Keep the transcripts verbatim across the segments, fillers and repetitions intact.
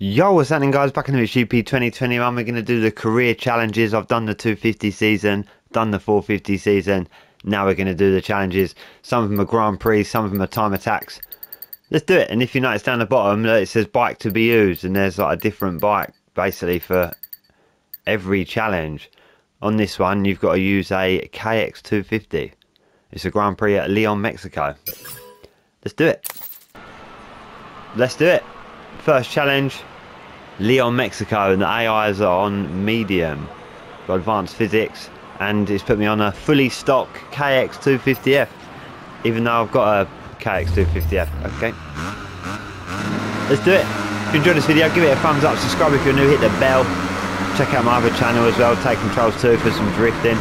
Yo, what's happening, guys? Back in the G P twenty twenty-one, we're going to do the career challenges. I've done the two fifty season, done the four fifty season. Now we're going to do the challenges. Some of them are Grand Prix, some of them are time attacks. Let's do it. And if you notice down the bottom, it says bike to be used, and there's like a different bike basically for every challenge. On this one, you've got to use a K X two fifty. It's a Grand Prix at Leon, Mexico. Let's do it. Let's do it. First challenge, Leon, Mexico, and the A Is are on medium. Got advanced physics, and it's put me on a fully stock K X two fifty F, even though I've got a K X two fifty F. Okay, let's do it. If you enjoyed this video, give it a thumbs up, subscribe if you're new, hit the bell. Check out my other channel as well, Take Controls two, for some drifting.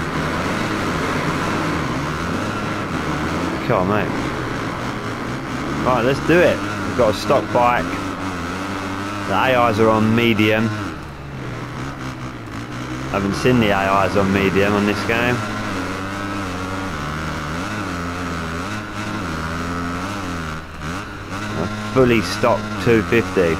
Come on, mate. Right, let's do it. We've got a stock bike. The A Is are on medium. I haven't seen the A Is on medium on this game. A fully stocked two fifty.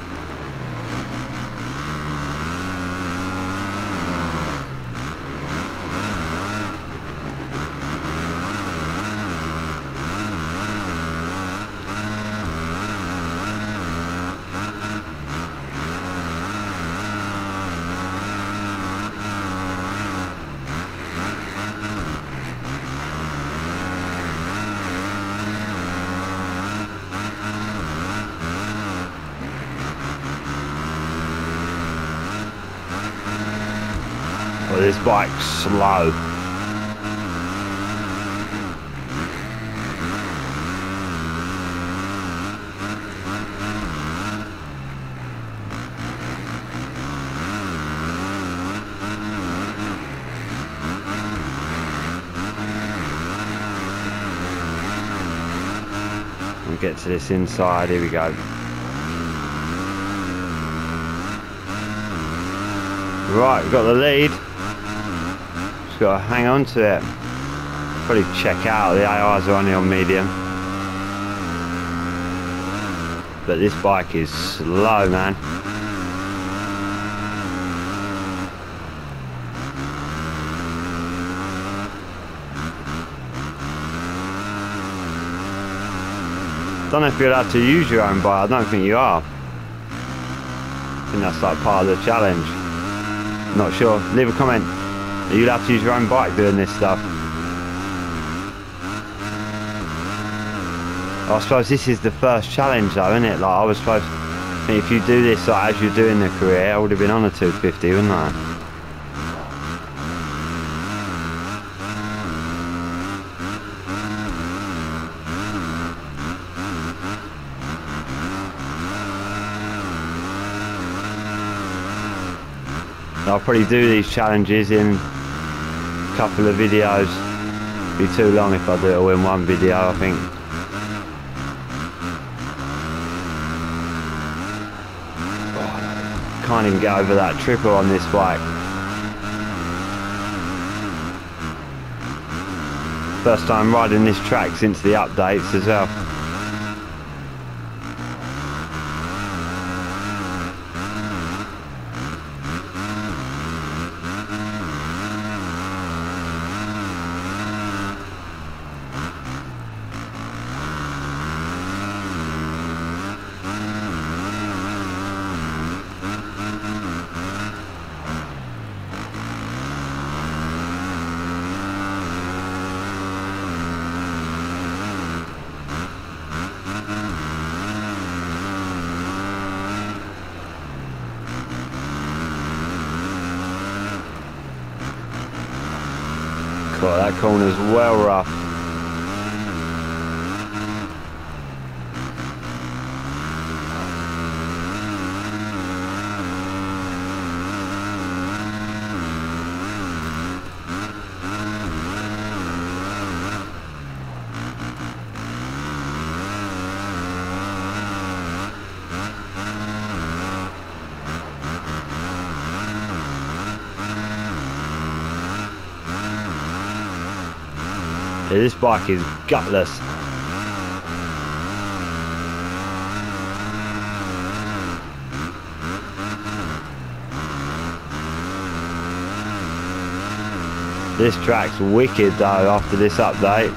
Well, this bike's slow. We'll get to this inside, here we go. Right, we've got the lead. Got to hang on to it. Probably check out, the A Is are only on medium. But this bike is slow, man. Don't know if you're allowed to use your own bike. I don't think you are. I think that's like part of the challenge. Not sure. Leave a comment. Are you allowed to use your own bike doing this stuff? I suppose this is the first challenge though, isn't it? Like I was supposed to, I think if you do this like, as you're doing the career, I would have been on a two fifty, wouldn't I? I'll probably do these challenges in a couple of videos. It'd be too long if I do it all in one video, I think. Oh, can't even get over that triple on this bike. First time riding this track since the updates as well. Cool, that corner's well rough. Yeah, this bike is gutless. This track's wicked though after this update.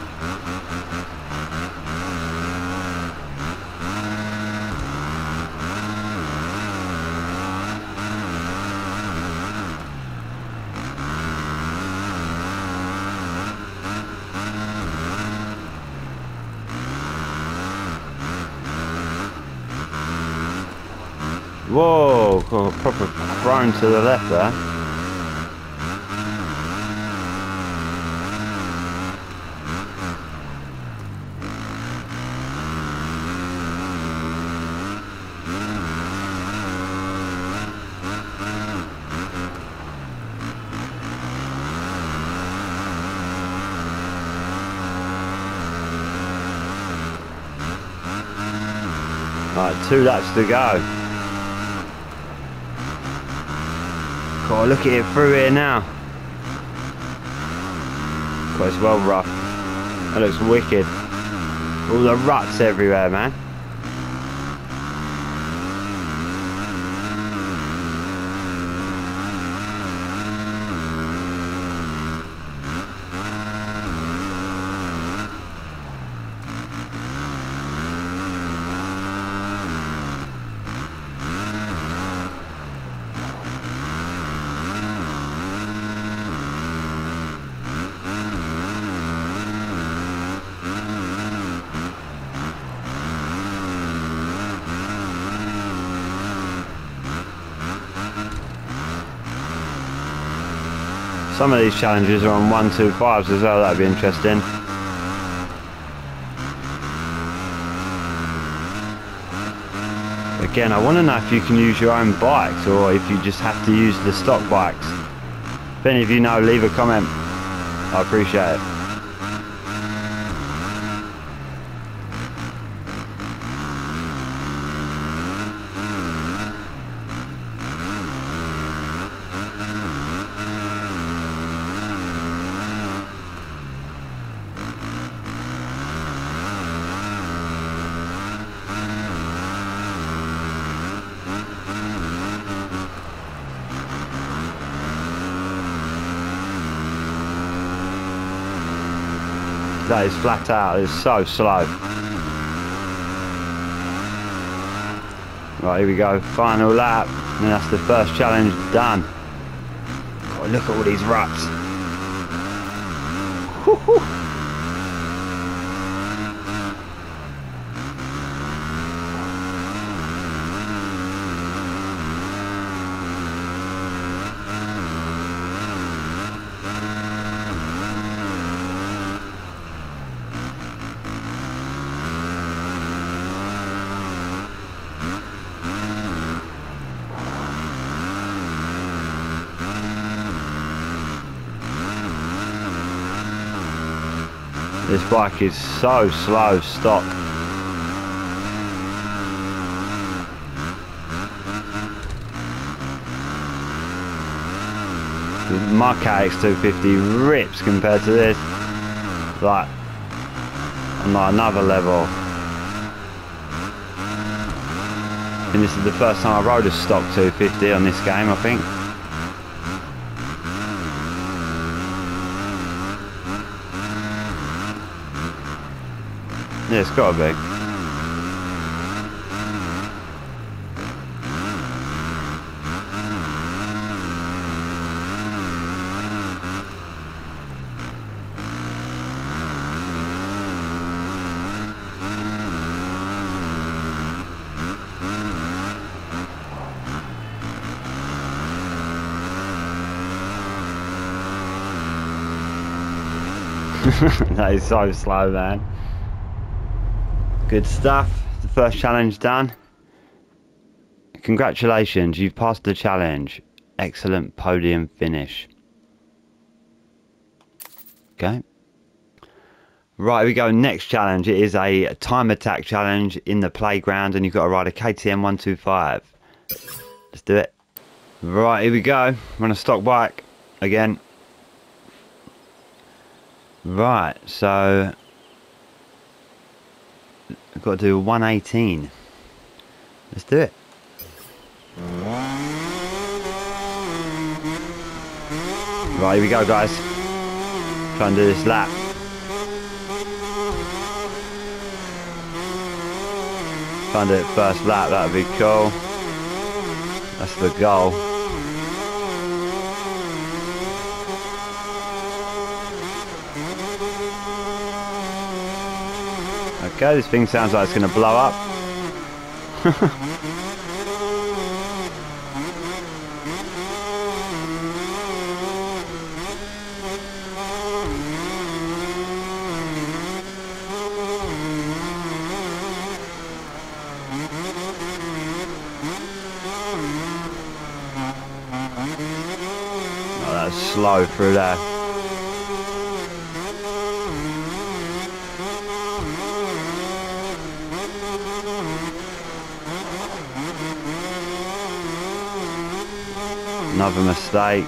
Whoa, got a proper thrown to the left there. Right, two laps to go. God, look at it through here now. God, it's well rough. That looks wicked. All the ruts everywhere, man. Some of these challenges are on one two fives as well, that'd be interesting. Again, I want to know if you can use your own bikes or if you just have to use the stock bikes. If any of you know, leave a comment. I appreciate it. That is flat out, it's so slow. Right, here we go, final lap, and that's the first challenge done. God, look at all these ruts. Woo-hoo. This bike is so slow stock. My K X two fifty rips compared to this, like on like another level. And this is the first time I rode a stock two fifty on this game, I think. Yeah, it's gotta be. That is so slow, man. Good stuff. The first challenge done. Congratulations, you've passed the challenge. Excellent podium finish. Okay. Right, here we go. Next challenge. It is a time attack challenge in the playground, and you've got to ride a K T M one twenty-five. Let's do it. Right, here we go. We're on a stock bike again. Right, so I've got to do one eighteen. Let's do it. Right, here we go, guys. Try and do this lap. Try and do it first lap, that would be cool. That's the goal. Okay, this thing sounds like it's going to blow up. Oh, that's slow through there. Another mistake.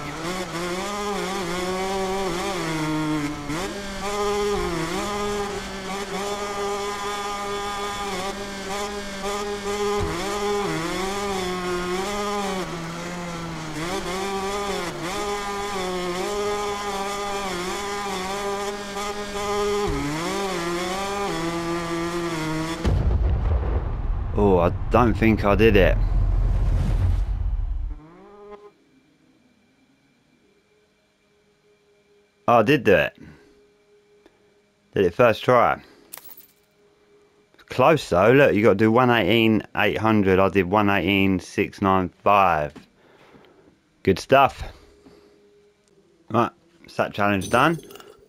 Oh, I don't think I did it. Oh, I did do it. Did it first try. Close though, look, you got to do one eighteen eight hundred. I did one eighteen six ninety-five. Good stuff. Right, sat challenge done.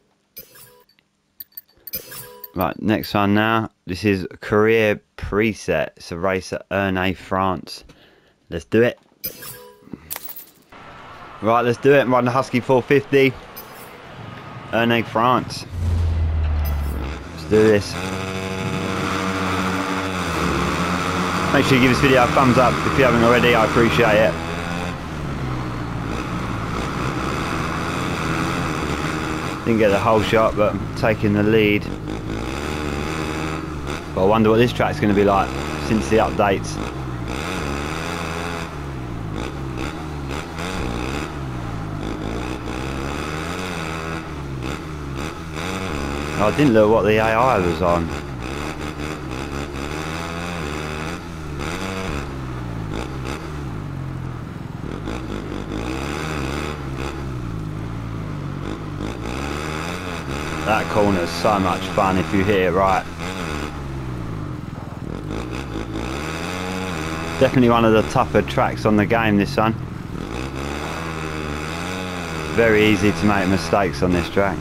Right, next one now. This is career preset. It's a race at Ernée, France. Let's do it. Right, let's do it. Run the Husky four fifty. Ernée, France. Let's do this. Make sure you give this video a thumbs up if you haven't already. I appreciate it. Didn't get the whole shot, but I'm taking the lead. But I wonder what this track's going to be like since the updates. I didn't look what the A I was on. That corner's so much fun if you hit it right. Definitely one of the tougher tracks on the game, this one. Very easy to make mistakes on this track.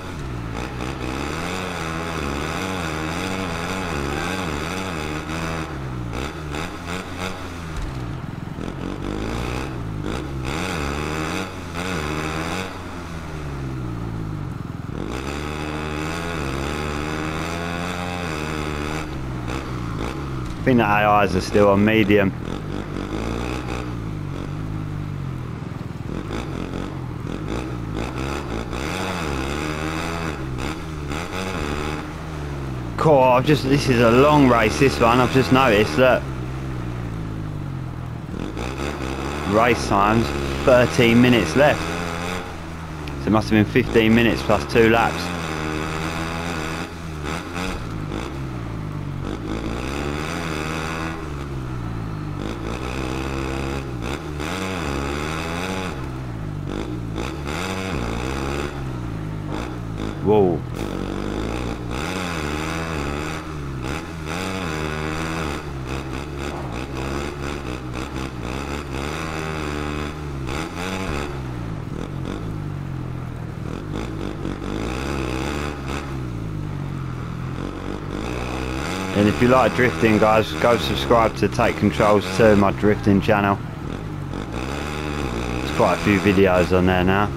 I think the A Is are still on medium. Cool, I've just, this is a long race, this one, I've just noticed that race time's thirteen minutes left. So it must have been fifteen minutes plus two laps. Whoa. And if you like drifting, guys, go subscribe to Take Controls too, my drifting channel. There's quite a few videos on there now.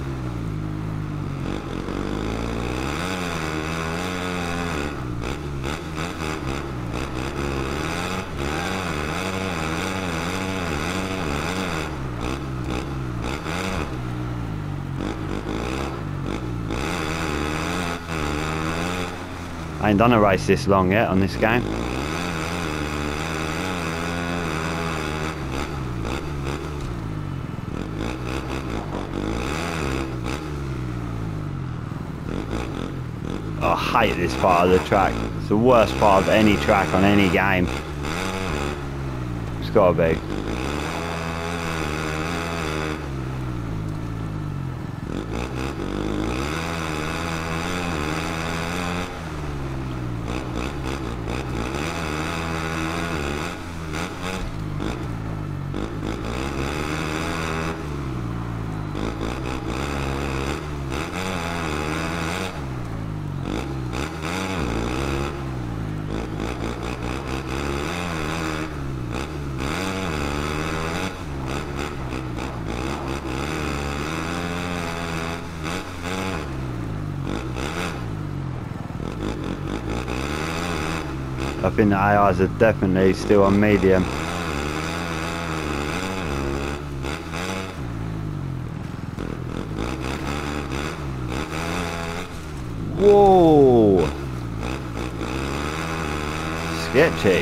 I ain't done a race this long yet on this game. hate this part of the track. It's the worst part of any track on any game. It's gotta be. I think the A Is are definitely still on medium. Whoa! Sketchy.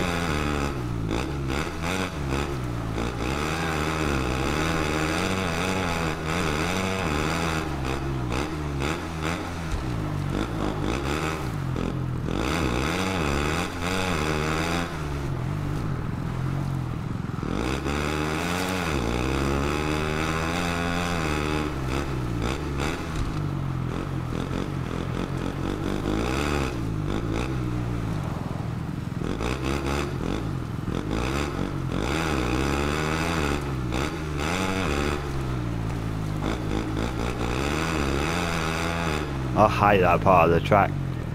I hate that part of the track.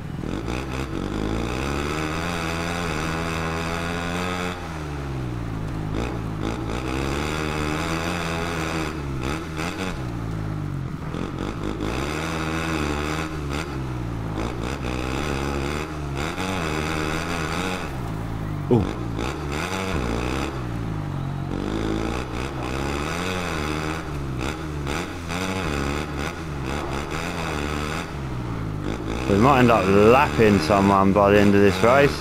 Ooh. We might end up lapping someone by the end of this race.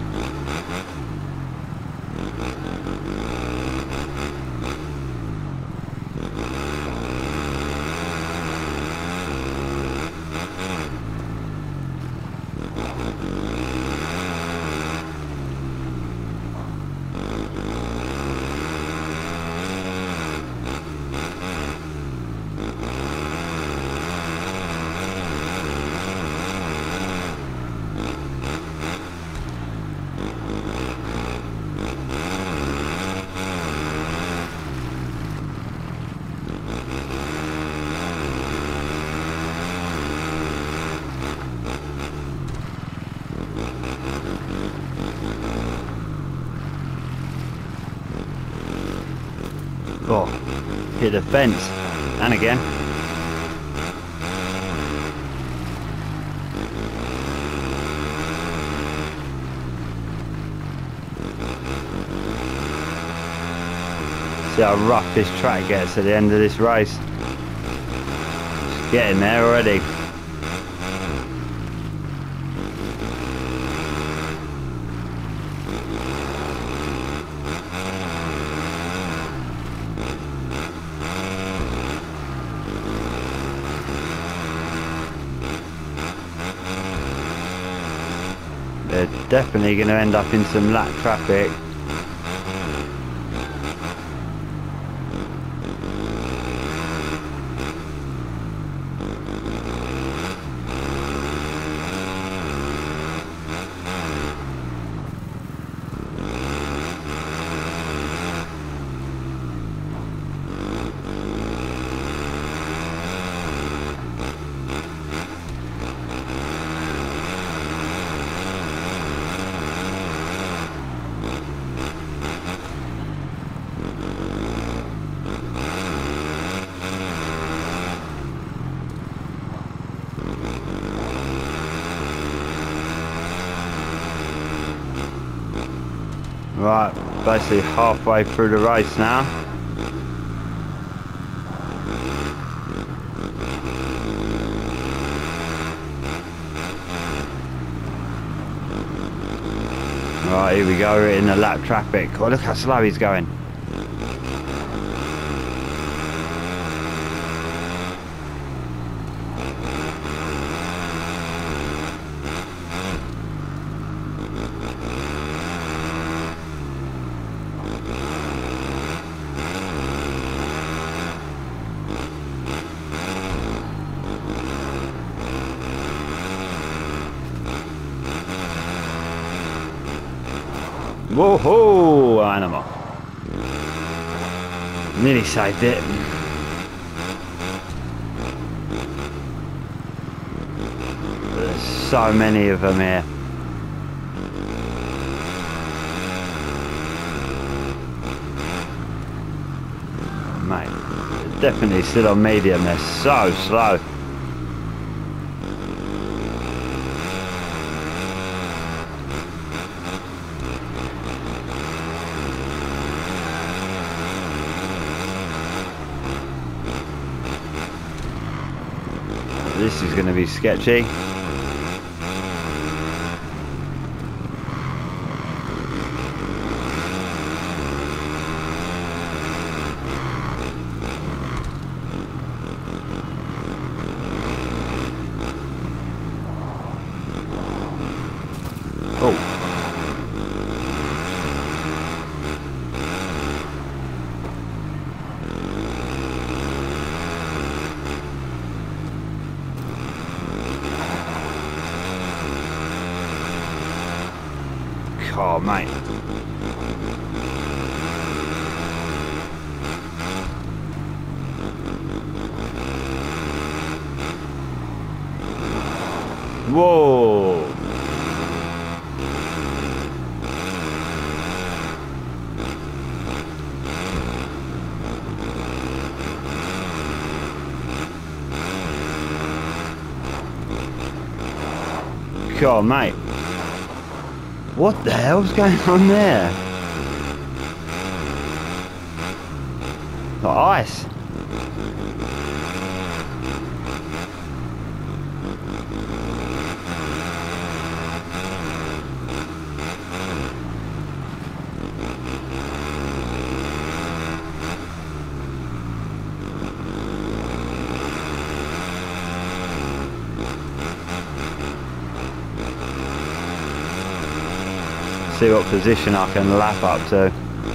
Oh, hit the fence, and again. See how rough this track gets at the end of this race. It's getting there already. They're definitely going to end up in some lap traffic. Right, basically halfway through the race now. Right, here we go, we're in the lap traffic. Oh, look how slow he's going. Whoa-ho, animal. Nearly saved it. There's so many of them here. Mate, they're definitely still on medium. They're so slow. This is going to be sketchy. Oh. Oh, mate. Whoa. God, mate. What the hell's going on there? Like ice. See what position I can lap up to.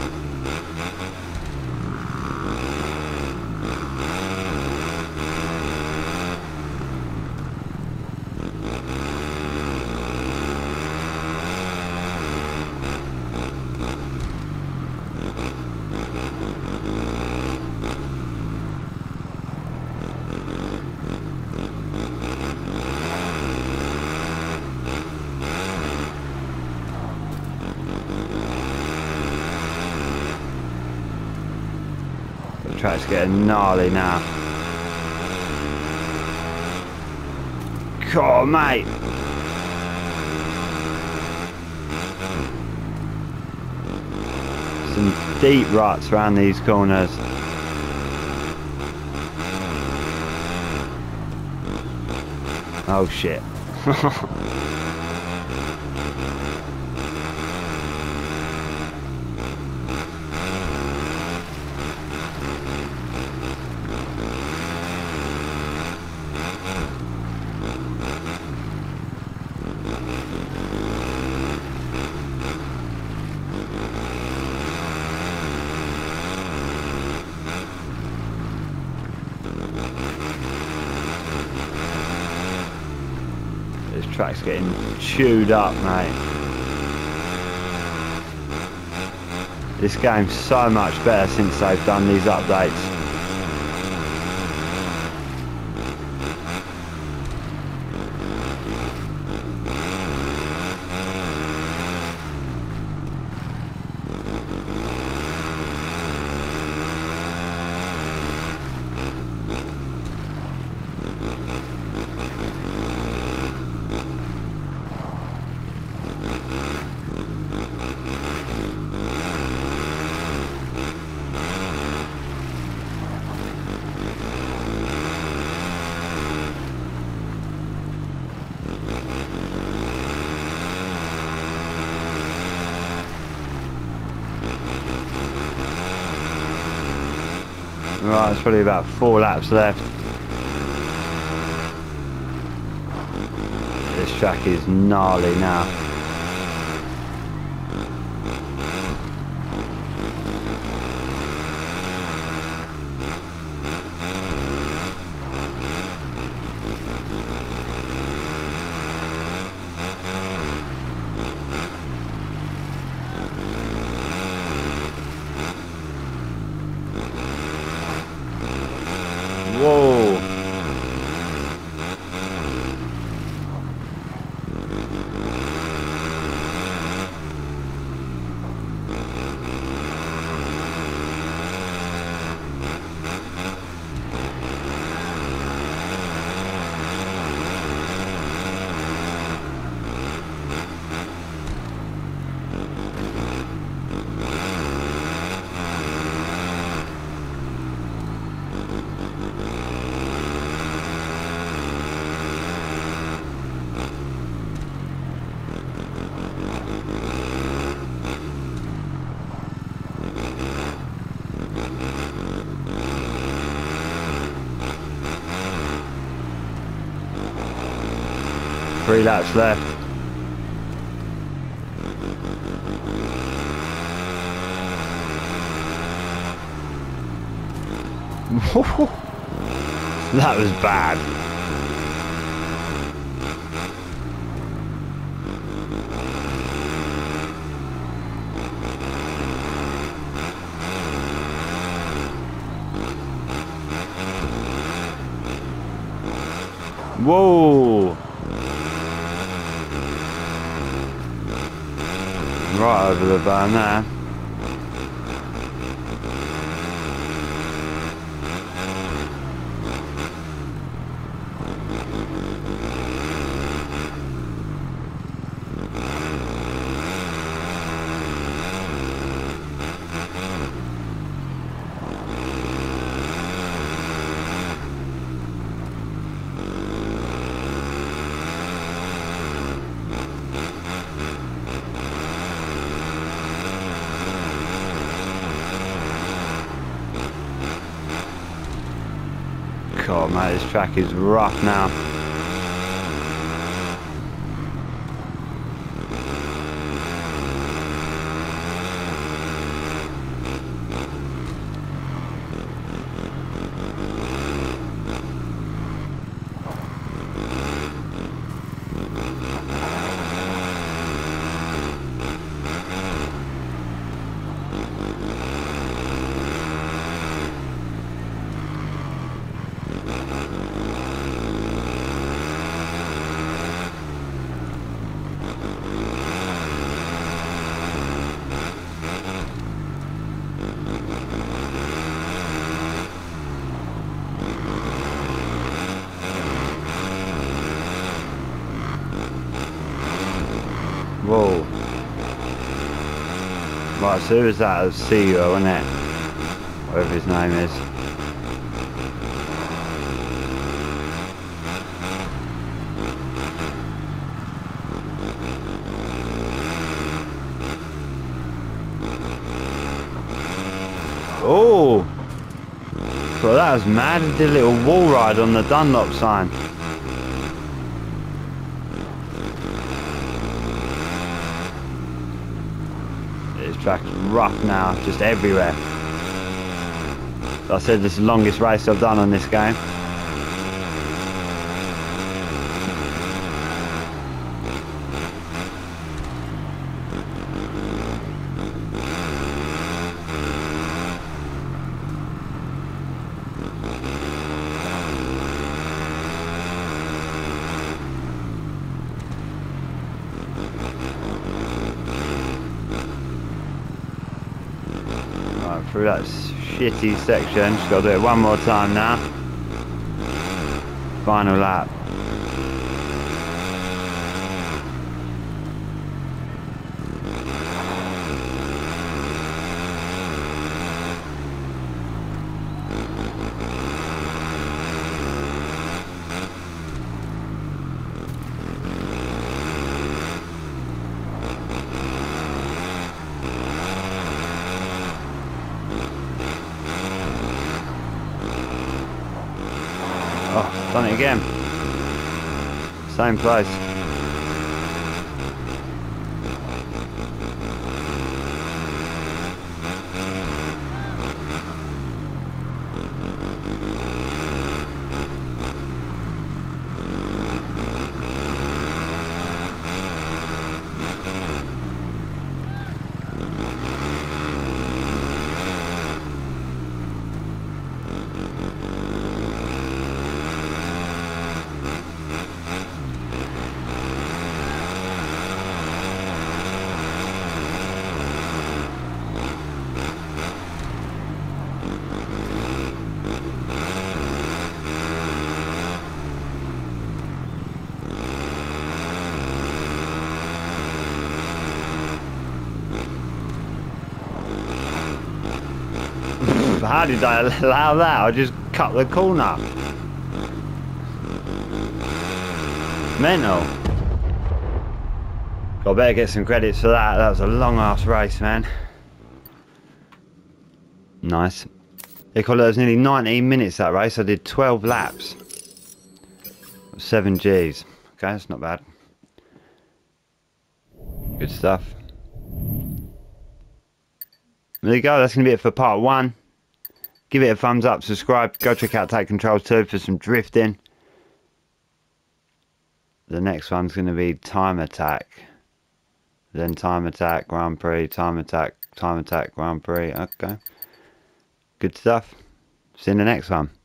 The track's getting gnarly now. God, mate. Some deep ruts around these corners. Oh shit. This track's getting chewed up, mate. This game's so much better since they've done these updates. Right, it's probably about four laps left. This track is gnarly now. Three laps left. That was bad. Whoa! Right over the bar there. God, mate, this track is rough now. Whoa. Right, so who is that? It's C E O, isn't it? Whatever his name is. Oh! So that was mad. He did a little wall ride on the Dunlop sign. This track's rough now, just everywhere. So I said this is the longest race I've done on this game. Through that shitty section, just got to do it one more time now. Final lap. Oh, done it again. Same place. How did I allow that? I just cut the corner. Mental. I better get some credits for that. That was a long ass race, man. Nice. They call it, it was nearly nineteen minutes that race. I did twelve laps. seven G's. Okay, that's not bad. Good stuff. There you go, that's going to be it for part one. Give it a thumbs up, subscribe, go check out Take Control two for some drifting. The next one's going to be Time Attack. Then Time Attack, Grand Prix, Time Attack, Time Attack, Grand Prix. Okay. Good stuff. See you in the next one.